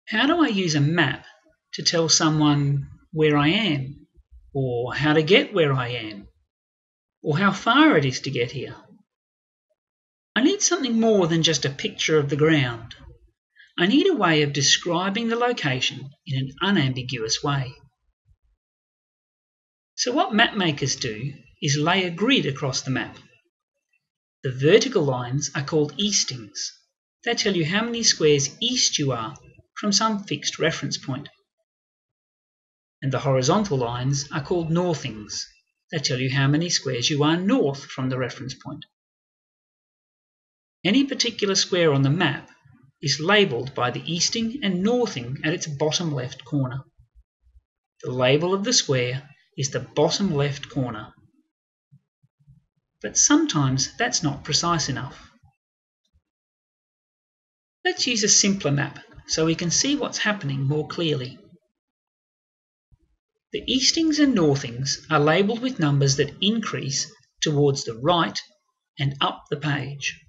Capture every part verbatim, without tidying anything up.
How do I use a map to tell someone where I am, or how to get where I am, or how far it is to get here? I need something more than just a picture of the ground. I need a way of describing the location in an unambiguous way. So what map makers do is lay a grid across the map. The vertical lines are called Eastings. They tell you how many squares east you are from some fixed reference point. And the horizontal lines are called northings. They tell you how many squares you are north from the reference point. Any particular square on the map is labelled by the easting and northing at its bottom left corner. The label of the square is the bottom left corner. But sometimes that's not precise enough. Let's use a simpler map so we can see what's happening more clearly. The eastings and northings are labelled with numbers that increase towards the right and up the page.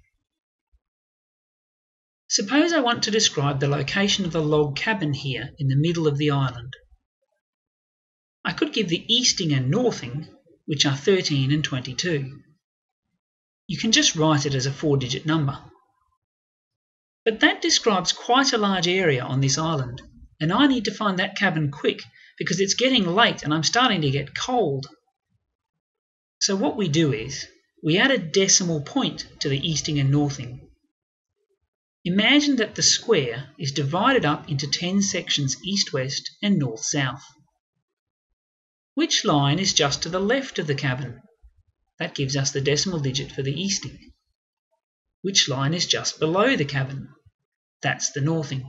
Suppose I want to describe the location of the log cabin here in the middle of the island. I could give the easting and northing, which are thirteen and twenty-two. You can just write it as a four-digit number. But that describes quite a large area on this island, and I need to find that cabin quick because it's getting late and I'm starting to get cold. So what we do is, we add a decimal point to the easting and northing. Imagine that the square is divided up into ten sections east-west and north-south. Which line is just to the left of the cabin? That gives us the decimal digit for the easting. Which line is just below the cabin? That's the northing.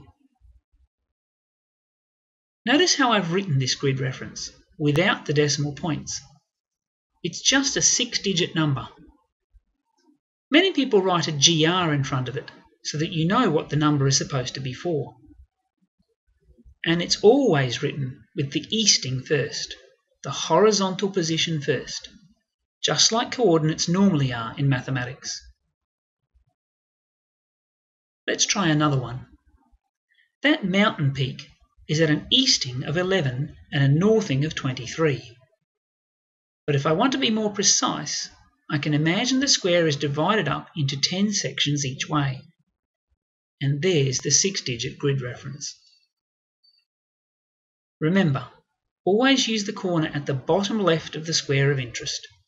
Notice how I've written this grid reference without the decimal points. It's just a six-digit number. Many people write a G R in front of it so that you know what the number is supposed to be for. And it's always written with the easting first, the horizontal position first, just like coordinates normally are in mathematics. Let's try another one. That mountain peak is at an easting of eleven and a northing of twenty-three. But if I want to be more precise, I can imagine the square is divided up into ten sections each way. And there's the six-digit grid reference. Remember, always use the corner at the bottom left of the square of interest.